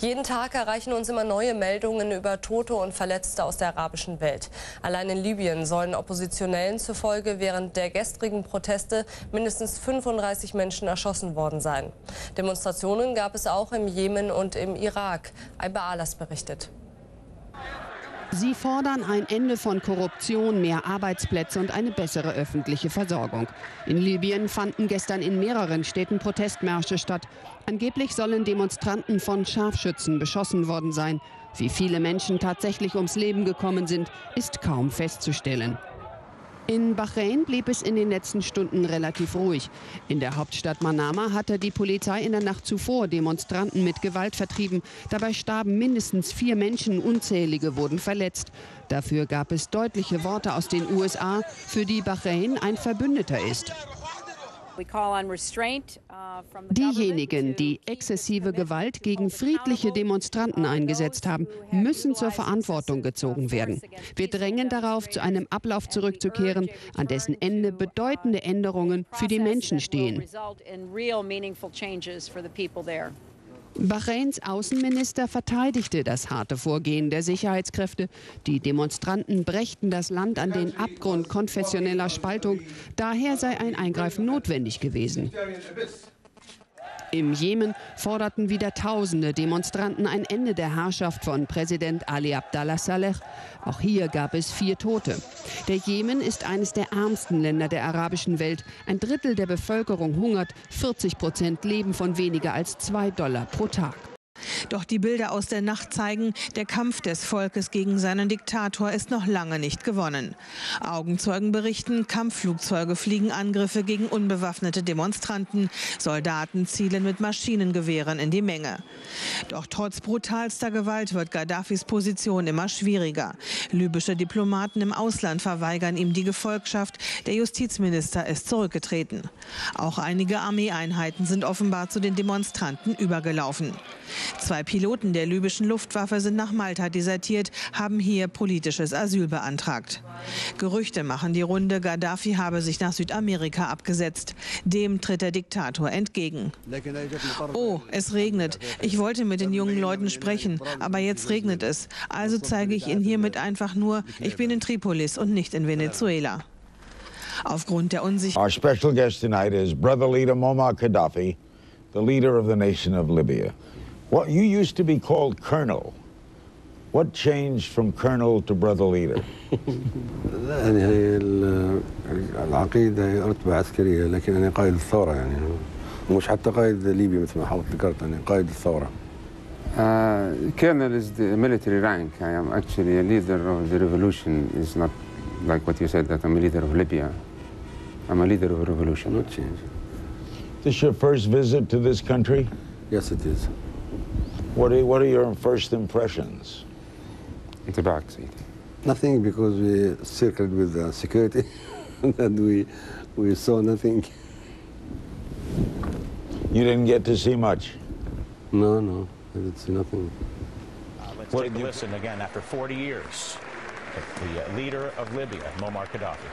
Jeden Tag erreichen uns immer neue Meldungen über Tote und Verletzte aus der arabischen Welt. Allein in Libyen sollen Oppositionellen zufolge während der gestrigen Proteste mindestens 35 Menschen erschossen worden sein. Demonstrationen gab es auch im Jemen und im Irak. Aiba Alas berichtet. Sie fordern ein Ende von Korruption, mehr Arbeitsplätze und eine bessere öffentliche Versorgung. In Libyen fanden gestern in mehreren Städten Protestmärsche statt. Angeblich sollen Demonstranten von Scharfschützen beschossen worden sein. Wie viele Menschen tatsächlich ums Leben gekommen sind, ist kaum festzustellen. In Bahrain blieb es in den letzten Stunden relativ ruhig. In der Hauptstadt Manama hatte die Polizei in der Nacht zuvor Demonstranten mit Gewalt vertrieben. Dabei starben mindestens 4 Menschen, unzählige wurden verletzt. Dafür gab es deutliche Worte aus den USA, für die Bahrain ein Verbündeter ist. Diejenigen, die exzessive Gewalt gegen friedliche Demonstranten eingesetzt haben, müssen zur Verantwortung gezogen werden. Wir drängen darauf, zu einem Ablauf zurückzukehren, an dessen Ende bedeutende Änderungen für die Menschen stehen. Bahrains Außenminister verteidigte das harte Vorgehen der Sicherheitskräfte. Die Demonstranten brächten das Land an den Abgrund konfessioneller Spaltung. Daher sei ein Eingreifen notwendig gewesen. Im Jemen forderten wieder tausende Demonstranten ein Ende der Herrschaft von Präsident Ali Abdallah Saleh. Auch hier gab es 4 Tote. Der Jemen ist eines der ärmsten Länder der arabischen Welt. Ein Drittel der Bevölkerung hungert, 40% leben von weniger als $2 pro Tag. Doch die Bilder aus der Nacht zeigen, der Kampf des Volkes gegen seinen Diktator ist noch lange nicht gewonnen. Augenzeugen berichten, Kampfflugzeuge fliegen Angriffe gegen unbewaffnete Demonstranten. Soldaten zielen mit Maschinengewehren in die Menge. Doch trotz brutalster Gewalt wird Gaddafis Position immer schwieriger. Libysche Diplomaten im Ausland verweigern ihm die Gefolgschaft. Der Justizminister ist zurückgetreten. Auch einige Armeeeinheiten sind offenbar zu den Demonstranten übergelaufen. 2 Piloten der libyschen Luftwaffe sind nach Malta desertiert, haben hier politisches Asyl beantragt. Gerüchte machen die Runde, Gaddafi habe sich nach Südamerika abgesetzt. Dem tritt der Diktator entgegen. Oh, es regnet. Ich wollte mit den jungen Leuten sprechen, aber jetzt regnet es. Also zeige ich Ihnen hiermit einfach nur, ich bin in Tripolis und nicht in Venezuela. Aufgrund der Unsicherheit. Our special guest tonight is Brother Leader Muammar Gaddafi, the leader of the nation of Libya. Well, you used to be called Colonel. What changed from Colonel to Brother Leader? يعني هي العقيدة هي رتبة عسكرية، لكن أنا قائد الثورة يعني مش حتى قائد ليبيا مثل ما حضرتك ذكرت، أنا قائد الثورة. Colonel is the military rank. I am actually a leader of the revolution. It's not like what you said that I'm a leader of Libya. I'm a leader of a revolution. Not change. Is this your first visit to this country? Yes, it is. What are your first impressions? It's a backseat. Nothing, because we circled with security and we saw nothing. You didn't get to see much? No, I didn't see nothing. Let's take a listen again after 40 years. The leader of Libya, Muammar Gaddafi.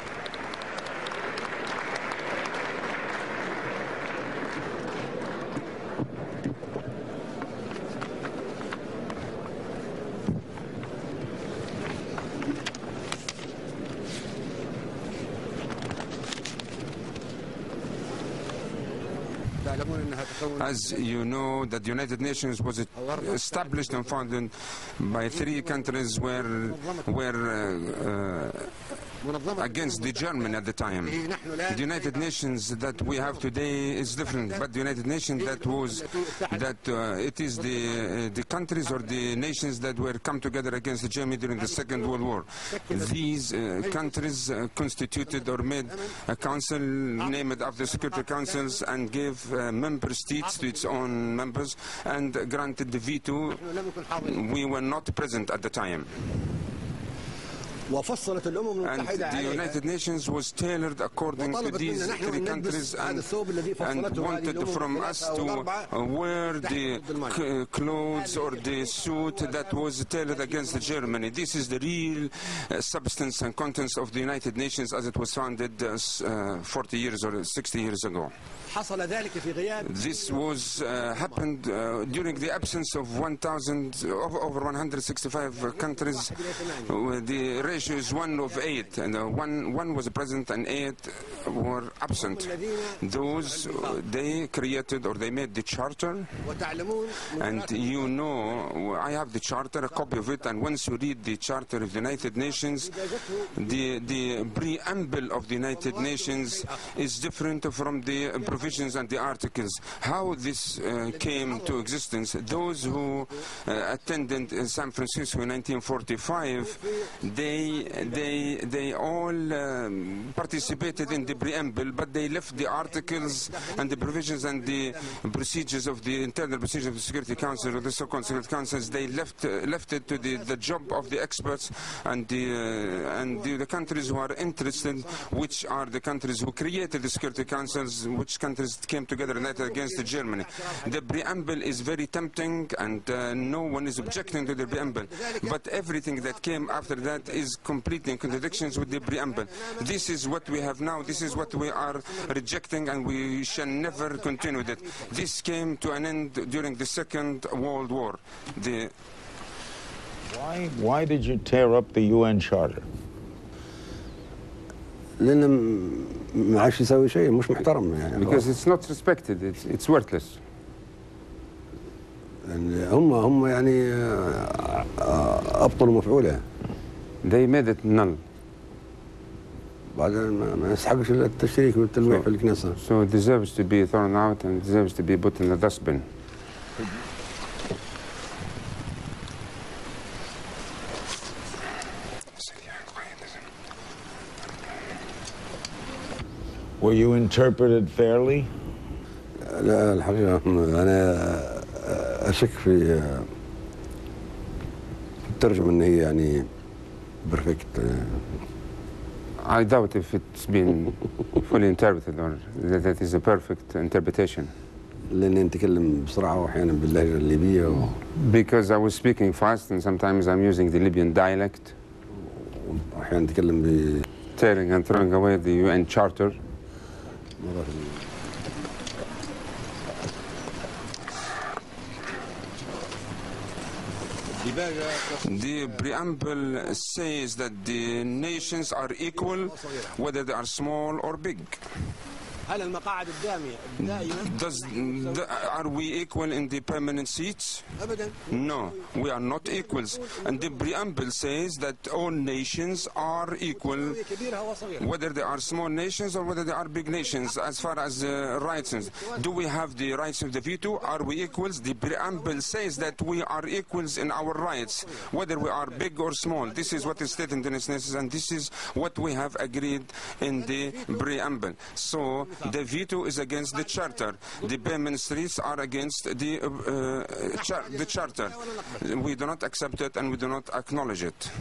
As you know, that the United Nations was established and founded by 3 countries were against the German at the time. The United Nations that we have today is different, but the United Nations it is the countries or the nations that were come together against Germany during the Second World War. These countries constituted or made a council, named it after Security Councils, and gave member states to its own members and granted the veto. We were not present at the time. the United Nations was tailored according to these three countries and wanted from us to wear the clothes or the suit that was tailored against Germany. This is the real substance and contents of the United Nations as it was founded 40 years or 60 years ago. This was happened during the absence of over 165 countries. The ratio is 1:8, and one was present and 8 were absent. Those they created or they made the charter, and you know I have the charter, a copy of it, and once you read the charter of the United Nations, the preamble of the United Nations is different from the provisions and the articles. How this came to existence, those who attended San Francisco in 1945, they all participated in the preamble, but they left the articles and the provisions and the procedures of the internal procedures of the Security Council or the so-called Security Councils. They left it to the job of the experts and the countries who are interested, which are the countries who created the Security Councils, which countries came together united against Germany. The preamble is very tempting, and no one is objecting to the preamble, but everything that came after that is completely in contradictions with the preamble. This is what we have now. This is what we are rejecting, and we shall never continue with it. This came to an end during the Second World War. Why did you tear up the UN Charter? لأنه ما عادش يسوي شيء، مش محترم يعني. Because it's not respected. It's worthless. يعني هم يعني أبطلوا مفعوله. They made it null. بعدين ما يستحقش التشريك والتلويح في الكنيسة. So it deserves to be thrown out and deserves to be put in the dustbin. Were you interpreted fairly? لا الحقيقة أنا أشك في الترجمة إن هي يعني perfect. I doubt if it's been fully interpreted or that is a perfect interpretation. لأني نتكلم بسرعة وأحيانا باللهجة الليبية. Because I was speaking fast and sometimes I'm using the Libyan dialect. وأحيانا نتكلم ب tearing and throwing away the UN Charter. The preamble says that the nations are equal whether they are small or big. Are we equal in the permanent seats? No, we are not equals. And the preamble says that all nations are equal, whether they are small nations or whether they are big nations, as far as rights. Do we have the rights of the veto? Are we equals? The preamble says that we are equals in our rights, whether we are big or small. This is what is stated in the Nations, and this is what we have agreed in the preamble. So the veto is against the charter. The permanent streets are against the charter. We do not accept it and we do not acknowledge it.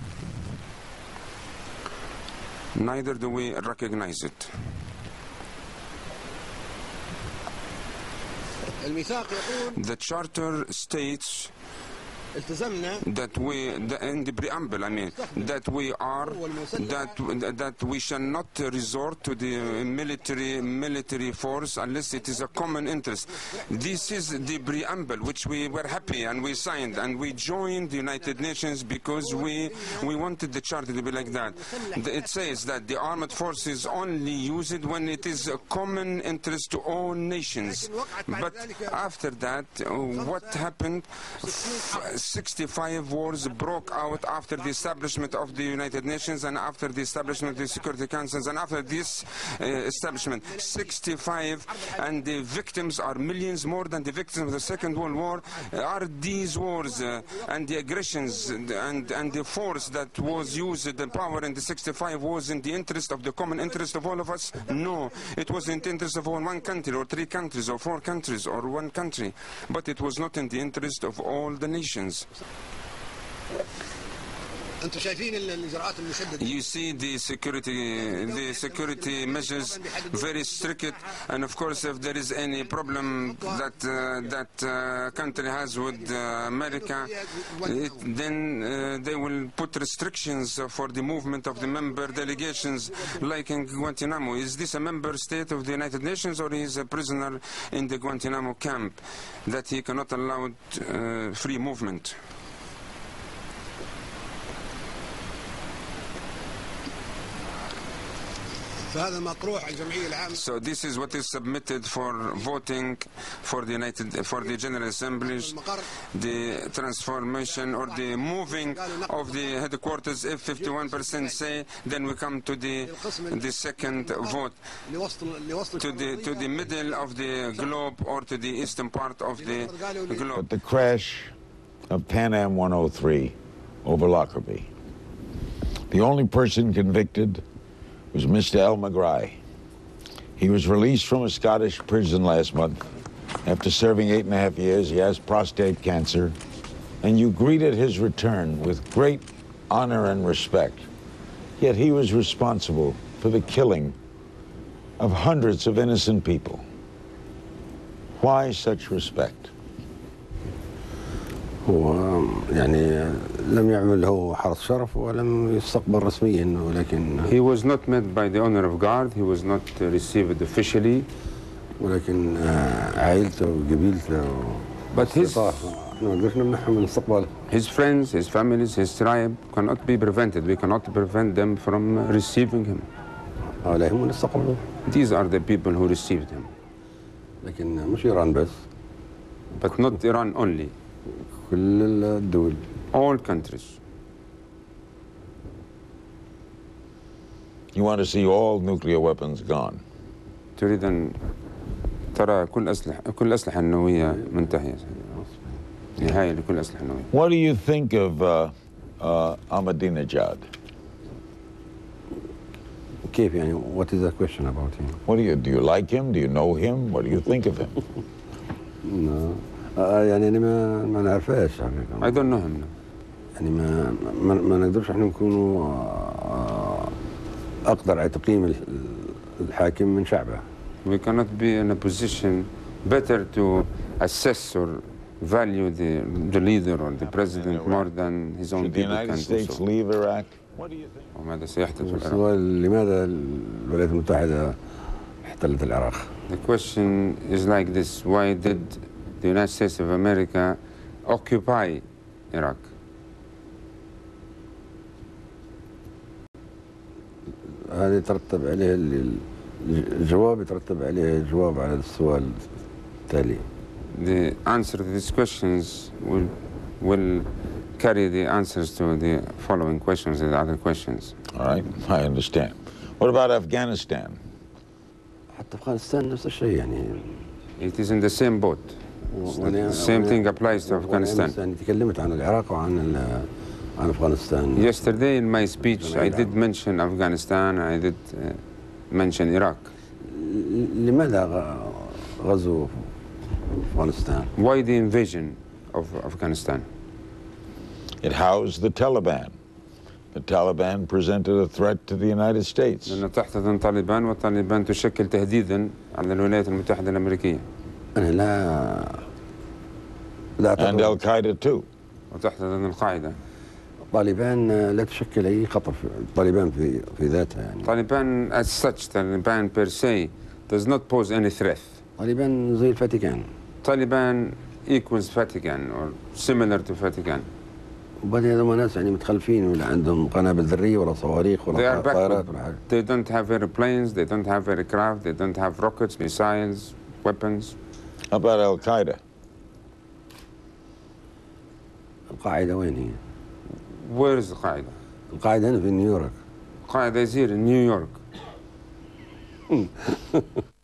Neither do we recognize it. The charter states that in the preamble, that we shall not resort to the military force unless it is a common interest. This is the preamble which we were happy and we signed and we joined the United Nations because we wanted the charter to be like that. It says that the armed forces only use it when it is a common interest to all nations. But after that, what happened? 65 wars broke out after the establishment of the United Nations and after the establishment of the Security Councils, and after this establishment, 65, and the victims are millions more than the victims of the Second World War. Are these wars and the aggressions and the force that was used, the power in the 65 was in the interest of the common interest of all of us? No, it was in the interest of one country or 3 countries or 4 countries or 1 country, but it was not in the interest of all the nations. You see the security measures very strict, and of course, if there is any problem that country has with America, then they will put restrictions for the movement of the member delegations, like in Guantanamo. Is this a member state of the United Nations, or is a prisoner in the Guantanamo camp that he cannot allow free movement? So this is what is submitted for voting for the General Assemblies, the transformation or the moving of the headquarters. If 51% say, then we come to the second vote, to the middle of the globe or to the eastern part of the globe. But the crash of Pan Am 103 over Lockerbie, the only person convicted was Mr. El Magrai. He was released from a Scottish prison last month. After serving 8.5 years, he has prostate cancer, and you greeted his return with great honor and respect. Yet he was responsible for the killing of hundreds of innocent people. Why such respect? هو يعني لم يعمل هو حرس شرف ولم يستقبل رسميا ولكن He was not met by the honor of guard. He was not received officially. ولكن عائلته وقبيلته But his friends, his families, his tribe cannot be prevented. We cannot prevent them from receiving him. These are the people who received him. لكن مش إيران بس. But not Iran only. كل الدول. All countries. You want to see all nuclear weapons gone? تريد أن ترى كل الأسلحة النووية منتهية. نهاية لكل الأسلحة النووية. What do you think of Ahmadinejad? كيف يعني? What is the question about him? What do you like him? Do you know him? What do you think of him? No. يعني أنا ما نعرفهاش حقيقة. I don't know him. يعني ما نقدرش احنا نكونوا أقدر على تقييم الحاكم من شعبه. We cannot be in a position better to assess or value the leader or the president more than his own people can do so. Should the United States leave Iraq? What do you think? وماذا سيحدث في العراق؟ السؤال لماذا الولايات المتحدة احتلت العراق؟ The question is like this: why did the United States of America occupy Iraq? هذا يترتب عليه الجواب يترتب عليه الجواب على السؤال التالي. The answer to these questions will carry the answers to the following questions and other questions. All right, I understand. What about Afghanistan? حتى أفغانستان نفس الشيء يعني. It is in the same boat. The same thing applies to Afghanistan. تكلمت عن العراق وعن أفغانستان. Yesterday in my speech I did mention Afghanistan, I did mention Iraq. لماذا غزو أفغانستان? Why the invasion of Afghanistan? It housed the Taliban. The Taliban presented a threat to the United States. لأنه تحتضن طالبان والطالبان تشكل تهديدا على الولايات المتحدة الأمريكية. أنا لا And Al-Qaeda too. وتحتضن القاعدة. طالبان لا تشكل أي خطر. طالبان في ذاتها يعني. Taliban as such, Taliban per se, does not pose any threat. طالبان زي الفاتيكان. Taliban equals Vatican or similar to Vatican. وبعدين هذول ناس يعني متخلفين ولا عندهم قنابل ذرية ولا صواريخ ولا طائرات ولا حاجة. They don't have airplanes, they don't have aircraft, they don't have rockets, missiles, weapons. How about Al-Qaeda? القاعدة وين هي؟ Where is القاعدة? القاعدة هنا في نيويورك. القاعدة is here in New York.